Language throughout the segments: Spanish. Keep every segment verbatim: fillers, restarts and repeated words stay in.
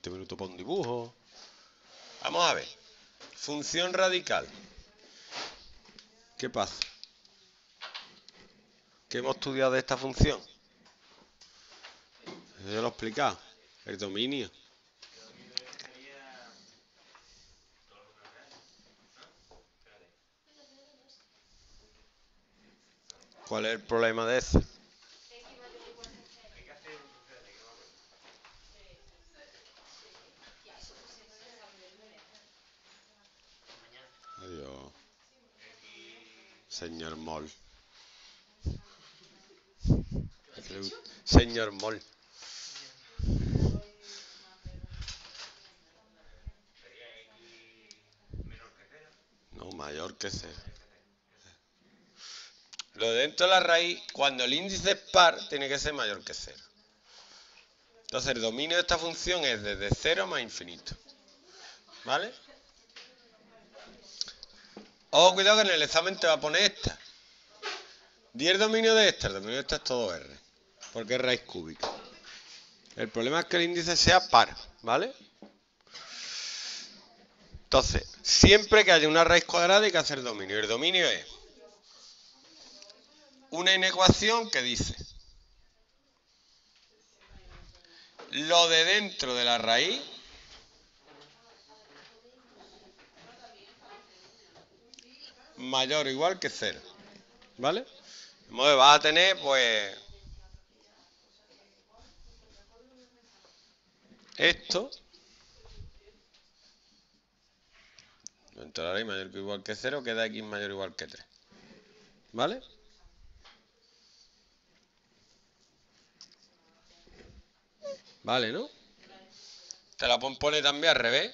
veinte minutos para un dibujo. Vamos a ver. Función radical. ¿Qué pasa? ¿Qué hemos estudiado de esta función? Yo lo he explicado. El dominio. ¿Cuál es el problema de ese? Adiós. Señor Moll. Señor Moll. No, mayor que cero. Lo de dentro de la raíz, cuando el índice es par, tiene que ser mayor que cero. Entonces el dominio de esta función es desde cero más infinito. ¿Vale? Ojo, cuidado que en el examen te va a poner esta. Di el dominio de esta. El dominio de esta es todo R. Porque es raíz cúbica. El problema es que el índice sea par. ¿Vale? Entonces, siempre que haya una raíz cuadrada hay que hacer dominio. El dominio es una inecuación que dice lo de dentro de la raíz mayor o igual que cero. ¿Vale? De modo que vas a tener, pues, esto dentro de la raíz mayor o igual que cero queda x mayor o igual que tres. ¿Vale? Vale, ¿no? Te la pueden poner también al revés.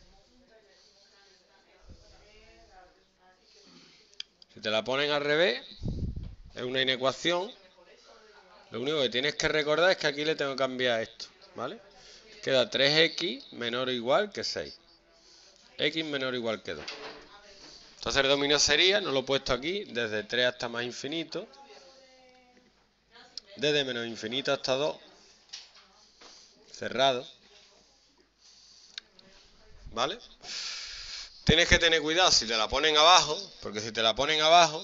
Si te la ponen al revés, es una inecuación. Lo único que tienes que recordar es que aquí le tengo que cambiar esto, ¿vale? Queda tres x menor o igual que seis. X menor o igual que dos. Entonces el dominio sería, no lo he puesto aquí, desde tres hasta más infinito. Desde menos infinito hasta dos. Cerrado. ¿Vale? Tienes que tener cuidado si te la ponen abajo, porque si te la ponen abajo,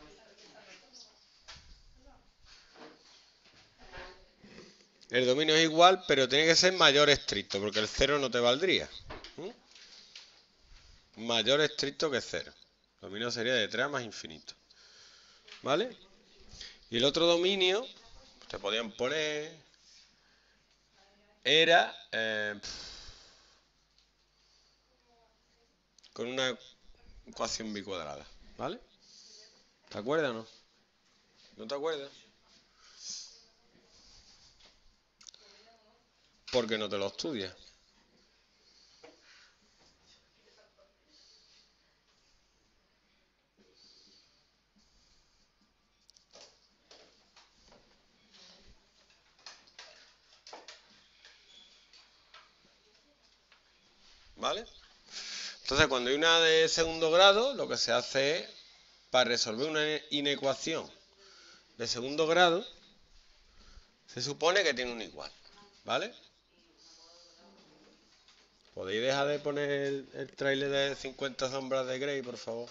el dominio es igual, pero tiene que ser mayor estricto, porque el cero no te valdría. ¿Mm? Mayor estricto que cero. El dominio sería de tres a más infinito. ¿Vale? Y el otro dominio, te podían poner, era eh, con una ecuación bicuadrada. ¿Vale? ¿Te acuerdas o no? ¿No te acuerdas? Porque no te lo estudias. ¿Vale? Entonces, cuando hay una de segundo grado, lo que se hace es, para resolver una inecuación de segundo grado, se supone que tiene un igual. ¿Vale? ¿Podéis dejar de poner el, el tráiler de cincuenta sombras de Grey, por favor?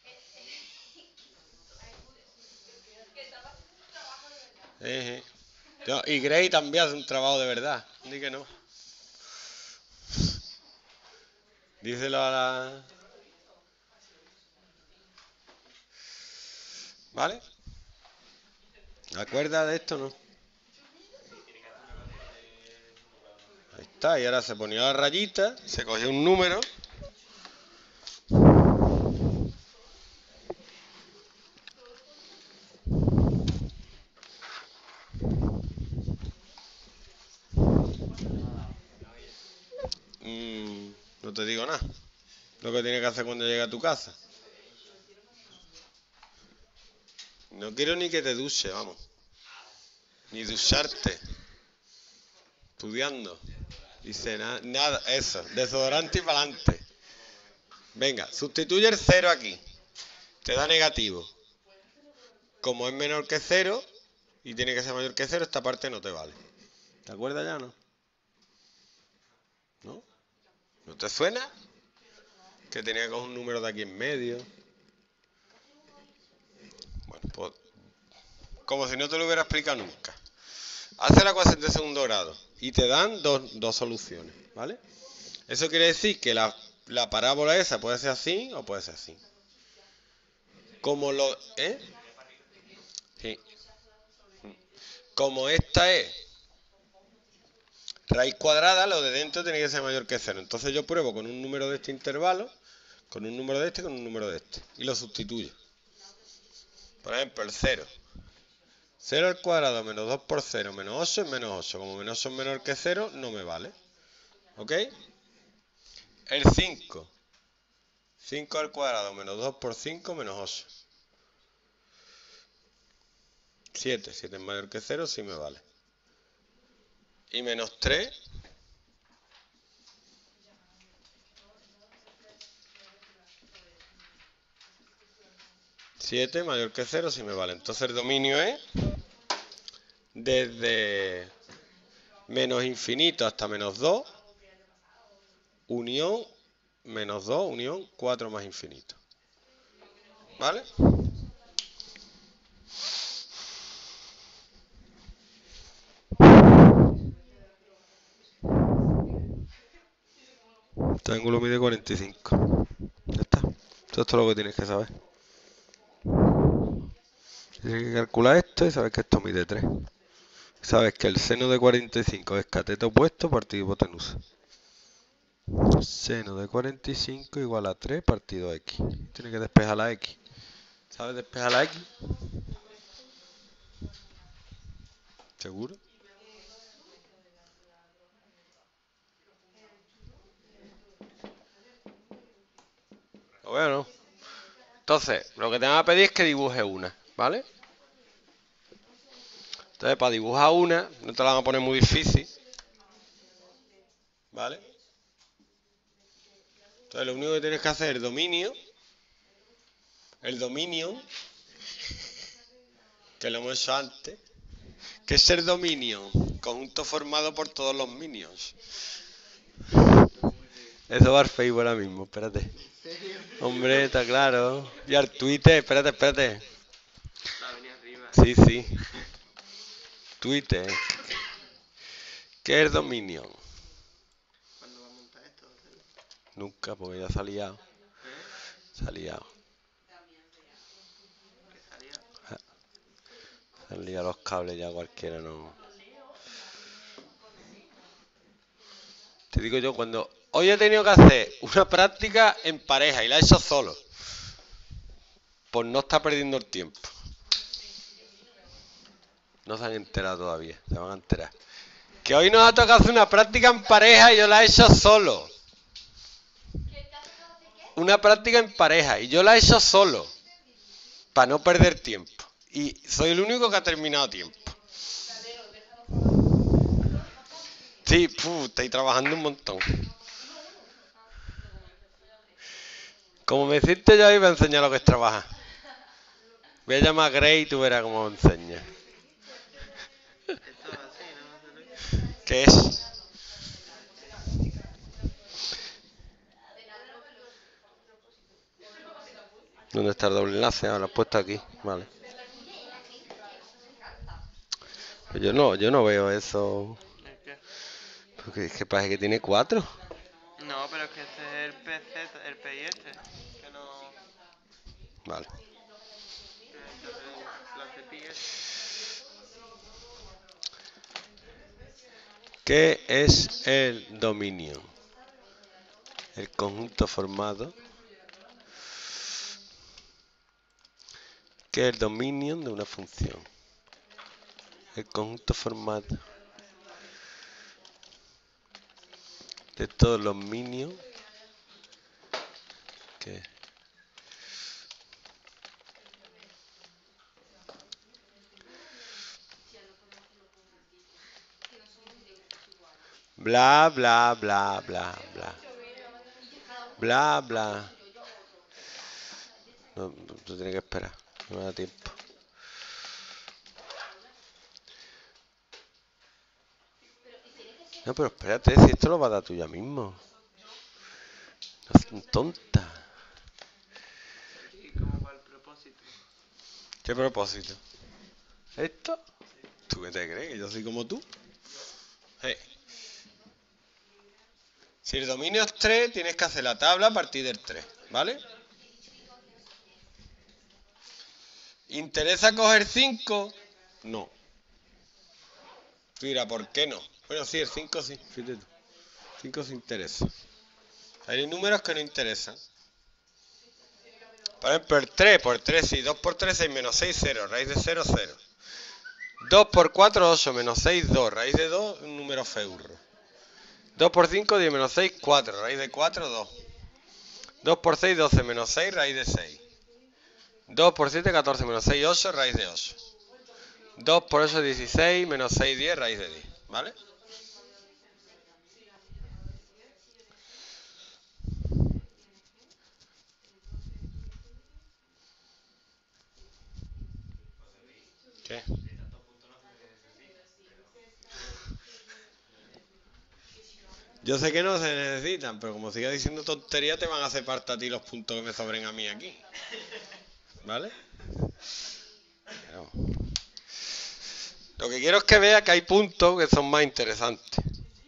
Eh, eh. Y Grey también hace un trabajo de verdad. Di que no. Díselo a la... ¿Vale? ¿Te acuerdas de esto o no? Ahí está, y ahora se ponía la rayita, se cogía un número. Mm, no te digo nada. Lo que tienes que hacer cuando llegue a tu casa. No quiero ni que te duche, vamos. Ni ducharte. Estudiando. Dice na nada, eso. Desodorante y para adelante. Venga, sustituye el cero aquí. Te da negativo. Como es menor que cero y tiene que ser mayor que cero, esta parte no te vale. ¿Te acuerdas ya, no? ¿No? ¿No te suena? Que tenía que coger un número de aquí en medio. Bueno, pues como si no te lo hubiera explicado nunca. Hace la ecuación de segundo grado y te dan dos, dos soluciones, ¿vale? Eso quiere decir que la, la parábola esa puede ser así o puede ser así. Como lo... ¿Eh? Sí. Como esta es raíz cuadrada, lo de dentro tiene que ser mayor que cero. Entonces yo pruebo con un número de este intervalo, con un número de este, con un número de este. Y lo sustituyo. Por ejemplo, el cero. cero al cuadrado menos dos por cero menos ocho es menos ocho. Como menos ocho es menor que cero, no me vale. ¿Ok? El cinco. cinco al cuadrado menos dos por cinco menos ocho. siete. siete es mayor que cero, sí me vale. Y menos tres. siete mayor que cero, sí me vale. Entonces el dominio es desde menos infinito hasta menos dos, unión menos dos, unión cuatro más infinito. ¿Vale? Este ángulo mide cuarenta y cinco. Ya está. Esto es todo lo que tienes que saber. Tienes que calcular esto y sabes que esto mide tres. Sabes que el seno de cuarenta y cinco es cateto opuesto partido hipotenusa. Seno de cuarenta y cinco igual a tres partido x. Tienes que despejar la x. ¿Sabes despejar la x? ¿Seguro? Bueno, entonces, lo que te van a pedir es que dibuje una, ¿vale? Entonces, para dibujar una, no te la van a poner muy difícil, ¿vale? Entonces, lo único que tienes que hacer es el dominio, el dominio, que lo hemos hecho antes, que es el dominio, conjunto formado por todos los minions. Eso va al Facebook ahora mismo, espérate. Hombre, está claro. Y al Twitter, espérate, espérate. Sí, sí. Twitter. ¿Qué es el dominio? ¿Cuándo va a montar esto? Nunca, porque ya se ha liado. Se ha liado. ¿Qué salía? Se han liado los cables ya cualquiera, no. Te digo yo, cuando hoy he tenido que hacer una práctica en pareja y la he hecho solo, por no estar perdiendo el tiempo. No se han enterado todavía, se van a enterar. Que hoy nos ha tocado hacer una práctica en pareja y yo la he hecho solo. Una práctica en pareja y yo la he hecho solo, para no perder tiempo. Y soy el único que ha terminado a tiempo. Sí, puf, estoy trabajando un montón. Como me hiciste yo ahí, voy a enseñar lo que es trabajar. Voy a llamar a Grey y tú verás cómo me enseña. Esto es así, ¿no? ¿Qué es? ¿Dónde está el doble enlace? Ah, lo he puesto aquí. Vale. Pues yo no, yo no veo eso. ¿El qué? Porque es que parece que tiene cuatro. No, pero es que este es el P Z, el P I este. Que no. Vale. Que el la C P I este. ¿Qué es el dominio? El conjunto formado. ¿Qué es el dominio de una función? El conjunto formado de todos los minions que bla bla bla bla bla bla bla. No, tú tienes que esperar, no me da tiempo. No, pero espérate, si esto lo va a dar tú ya mismo. No seas tonta. ¿Y cómo va el propósito? ¿Qué propósito? ¿Esto? ¿Tú qué te crees? ¿Que yo soy como tú? Hey. Si el dominio es tres, tienes que hacer la tabla a partir del tres, ¿vale? ¿Interesa coger cinco? No. Mira, ¿por qué no? Bueno, sí, el cinco sí, fíjate tú. cinco sí interesa. Hay números que no interesan. Por ejemplo, el tres por tres, sí. dos por tres, seis menos seis, cero. Raíz de cero, cero. dos por cuatro, ocho. Menos seis, dos. Raíz de dos, un número feurro. dos por cinco, diez menos seis, cuatro. Raíz de cuatro, dos. dos por seis, doce. Menos seis, raíz de seis. dos por siete, catorce. Menos seis, ocho. Raíz de ocho. dos por ocho, dieciséis. Menos seis, diez. Raíz de diez. ¿Vale? ¿Qué? Yo sé que no se necesitan, pero como sigas diciendo tonterías, te van a hacer parte a ti los puntos que me sobren a mí aquí. ¿Vale? Pero... Lo que quiero es que veas que hay puntos que son más interesantes.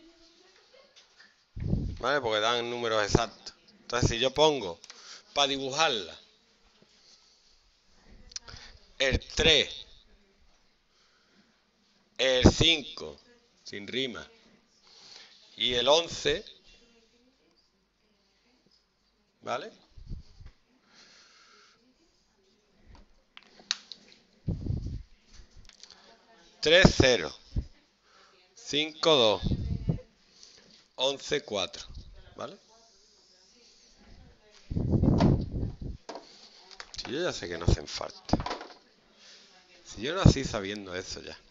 ¿Vale? Porque dan números exactos. Entonces, si yo pongo, para dibujarla, el tres, el cinco, sin rima, y el once, ¿vale? tres, cero, cinco, dos, once, cuatro, ¿vale? Si yo ya sé que no hacen falta. Si yo nací sabiendo eso ya.